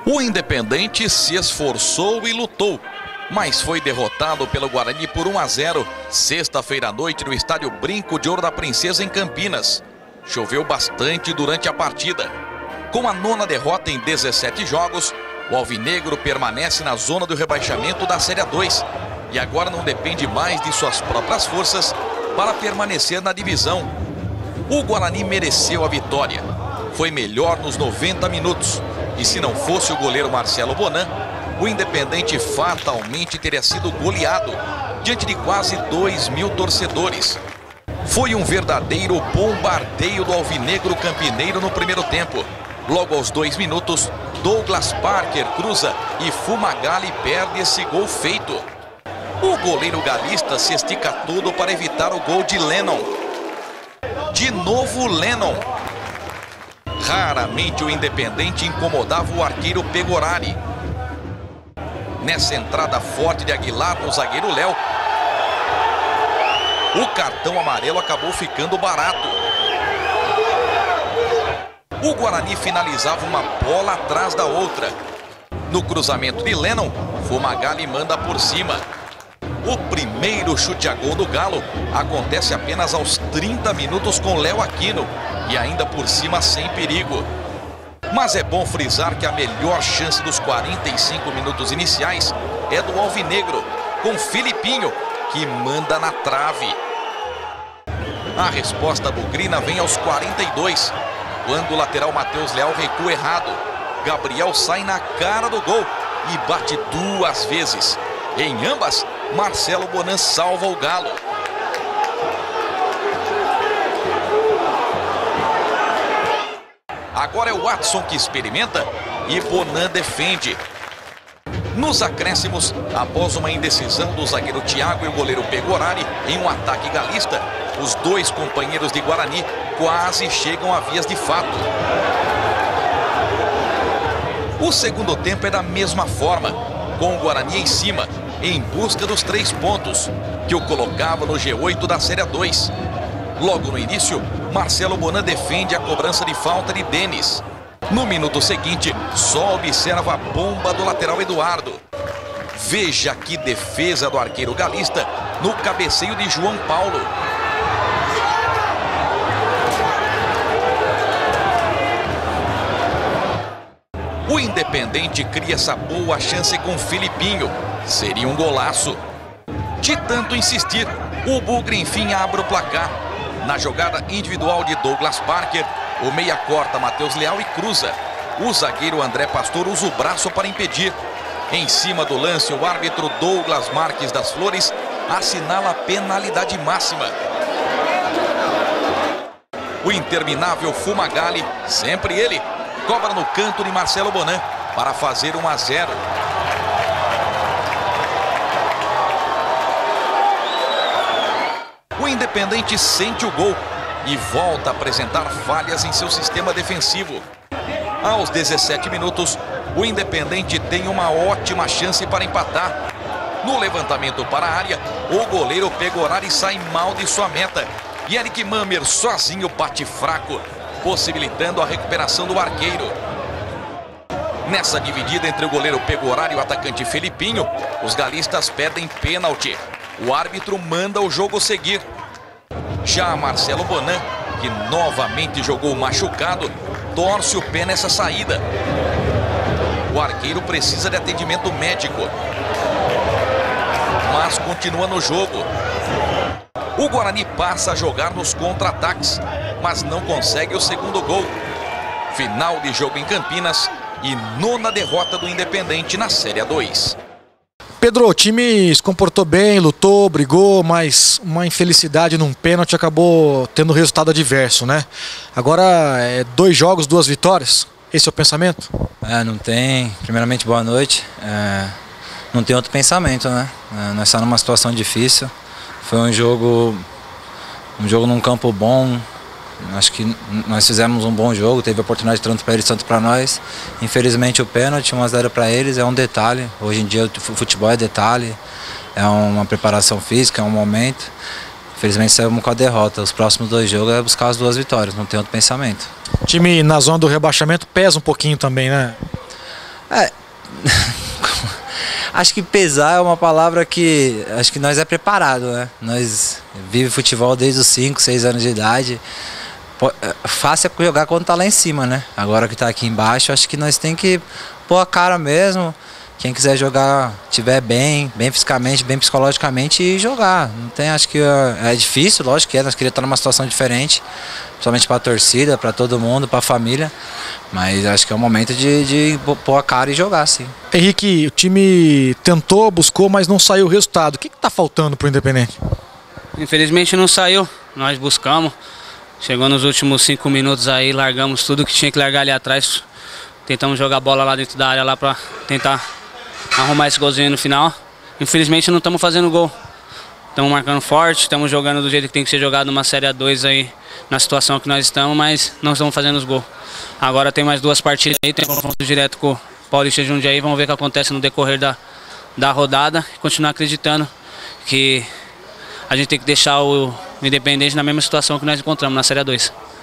O Independente se esforçou e lutou, mas foi derrotado pelo Guarani por 1-0, sexta-feira à noite no estádio Brinco de Ouro da Princesa, em Campinas. Choveu bastante durante a partida. Com a 9ª derrota em 17 jogos, o alvinegro permanece na zona do rebaixamento da Série A2 e agora não depende mais de suas próprias forças para permanecer na divisão. O Guarani mereceu a vitória. Foi melhor nos 90 minutos. E se não fosse o goleiro Marcelo Bonan, o Independente fatalmente teria sido goleado diante de quase 2.000 torcedores. Foi um verdadeiro bombardeio do alvinegro campineiro no primeiro tempo. Logo aos 2 minutos, Douglas Parker cruza e Fumagalli perde esse gol feito. O goleiro galista se estica todo para evitar o gol de Lennon. De novo Lennon. Raramente o Independente incomodava o arqueiro Pegorari. Nessa entrada forte de Aguilar no zagueiro Léo, o cartão amarelo acabou ficando barato. O Guarani finalizava uma bola atrás da outra. No cruzamento de Lennon, Fumagalli manda por cima. O primeiro chute a gol do Galo acontece apenas aos 30 minutos com Léo Aquino e ainda por cima sem perigo. Mas é bom frisar que a melhor chance dos 45 minutos iniciais é do alvinegro, com Filipinho, que manda na trave. A resposta bugrina vem aos 42, quando o lateral Matheus Leal recua errado. Gabriel sai na cara do gol e bate 2 vezes. Em ambas, Marcelo Bonan salva o Galo. Agora é o Watson que experimenta e Bonan defende. Nos acréscimos, após uma indecisão do zagueiro Thiago e o goleiro Pegorari em um ataque galista, os 2 companheiros de Guarani quase chegam a vias de fato. O segundo tempo é da mesma forma, com o Guarani em cima, em busca dos 3 pontos, que o colocava no G8 da Série A2. Logo no início, Marcelo Bonan defende a cobrança de falta de Denis. No minuto seguinte, só observa a bomba do lateral Eduardo. Veja que defesa do arqueiro galista no cabeceio de João Paulo. O Independente cria essa boa chance com Filipinho. Seria um golaço. De tanto insistir, o Bugre enfim abre o placar. Na jogada individual de Douglas Parker, o meia corta Matheus Leal e cruza. O zagueiro André Pastor usa o braço para impedir. Em cima do lance, o árbitro Douglas Marques das Flores assinala a penalidade máxima. O interminável Fumagalli, sempre ele, cobra no canto de Marcelo Bonan para fazer 1-0. O Independente sente o gol e volta a apresentar falhas em seu sistema defensivo. Aos 17 minutos, o Independente tem uma ótima chance para empatar. No levantamento para a área, o goleiro Pegorari sai mal de sua meta. E Eric Mamer sozinho bate fraco, possibilitando a recuperação do arqueiro. Nessa dividida entre o goleiro Pegorari e o atacante Felipinho, os galistas pedem pênalti. O árbitro manda o jogo seguir. Já Marcelo Bonan, que novamente jogou machucado, torce o pé nessa saída. O arqueiro precisa de atendimento médico, mas continua no jogo. O Guarani passa a jogar nos contra-ataques, mas não consegue o segundo gol. Final de jogo em Campinas e 9ª derrota do Independente na Série A2. Pedro, o time se comportou bem, lutou, brigou, mas uma infelicidade num pênalti acabou tendo resultado adverso, né? Agora, 2 jogos, 2 vitórias. Esse é o pensamento? Não tem. Primeiramente, boa noite. Não tem outro pensamento, né? Nós estamos numa situação difícil. Foi um jogo num campo bom. Acho que nós fizemos um bom jogo, teve oportunidade tanto para eles, tanto para nós. Infelizmente o pênalti, 1-0 para eles, é um detalhe. Hoje em dia o futebol é detalhe, é uma preparação física, é um momento. Infelizmente saímos com a derrota. Os próximos 2 jogos é buscar as 2 vitórias, não tem outro pensamento. O time na zona do rebaixamento pesa um pouquinho também, né? Acho que pesar é uma palavra que acho que nós é preparado, né? Nós vive futebol desde os 5, 6 anos de idade. Fácil é jogar quando tá lá em cima, né? Agora que tá aqui embaixo, acho que nós tem que pôr a cara mesmo. Quem quiser jogar, tiver bem fisicamente, bem psicologicamente e jogar. Não tem, acho que é difícil, lógico que é, nós queríamos estar numa situação diferente, principalmente para a torcida, para todo mundo, para a família. Mas acho que é o momento de pôr a cara e jogar, sim. Henrique, o time tentou, buscou, mas não saiu o resultado. O que está faltando para o Independente? Infelizmente não saiu, nós buscamos. Chegou nos últimos 5 minutos aí, largamos tudo que tinha que largar ali atrás. Tentamos jogar a bola lá dentro da área lá para tentar arrumar esse golzinho no final. Infelizmente não estamos fazendo gol. Estamos marcando forte, estamos jogando do jeito que tem que ser jogado numa Série A2 aí, na situação que nós estamos, mas não estamos fazendo os gols. Agora tem mais 2 partidas aí, tem confronto direto com o Paulista de Jundiaí, vamos ver o que acontece no decorrer da rodada e continuar acreditando que a gente tem que deixar o Independente na mesma situação que nós encontramos na Série A2.